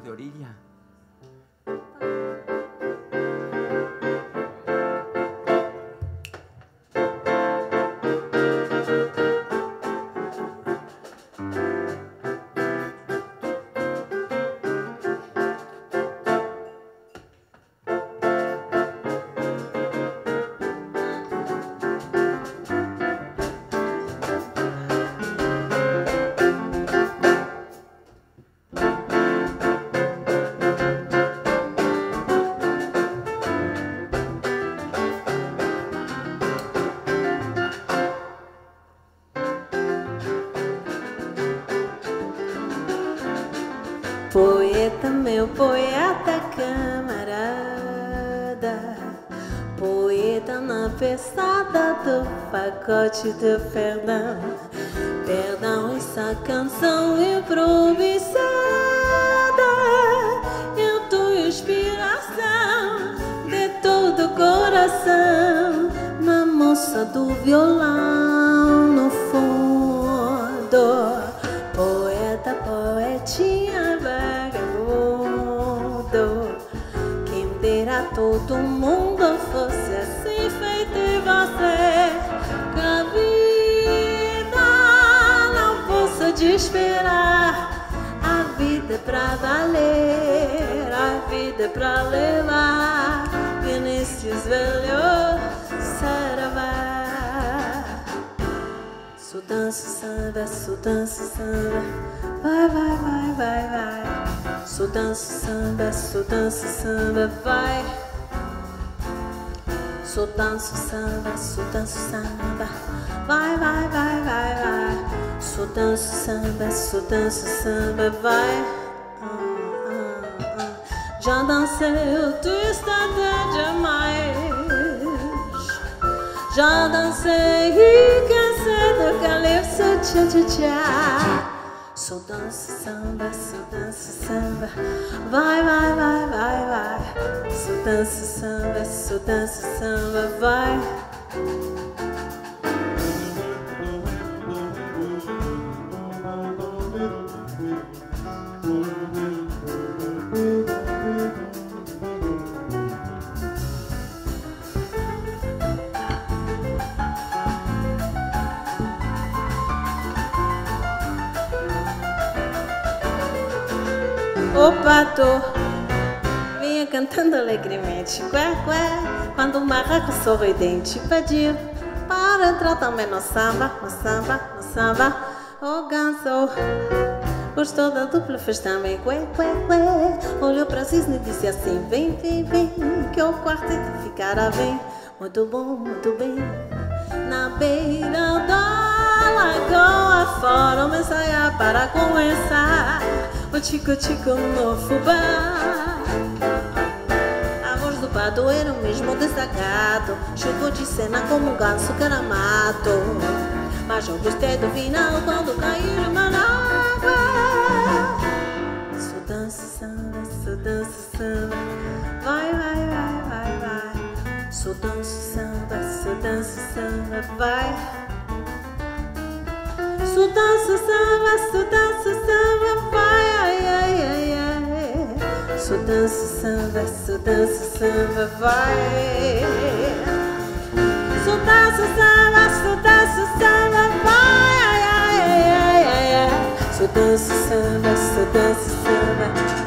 de orilla. Poeta, meu poeta camarada, poeta na pesada do pacote de perdão. Perdão, essa canção improvisada é tua inspiração de todo o coração. Na moça do violão no fundo, poeta, poetinha vagabundo. Quem dera todo mundo fosse assim feito em você, que a vida não possa desesperar. A vida é pra valer, a vida é pra levar. Vinícius Velho, saravá. Só danço samba, só danço samba, vai, vai, vai, vai, vai. Só danço samba, só danço samba, vai. Só danço samba, só danço samba, vai, vai, vai, vai, vai. Só danço samba, vai. Já dancei o twist até demais. Já dancei e cansei do calypso, tcha, tcha, tcha. Só danço samba, vai, vai, vai, vai, vai. Só danço samba, vai. O pato vinha cantando alegremente, qué, qué, quando um barraco sorridente pediu para entrar também no samba, no samba, no samba. O ganso gostou da dupla, fez também qué, qué, qué. Olhou para Cisne e disse assim: vem, vem, vem, que o quarteto ficará bem. Muito bom, muito bem. Na beira da lagoa fora, uma ensaia para começar o tico-tico no fubá. A voz do pato era o mesmo destacado, chegou de cena como um ganso caramado. Mas eu gostei do final quando caiu uma água. Só danço samba, vai, vai, vai, vai, vai. Só danço samba, vai. Só danço samba, vai, ai, ai, ai, ai. Só danço samba, vai. Só danço samba, vai, ai, ai, ai, ai, ai. Só danço samba,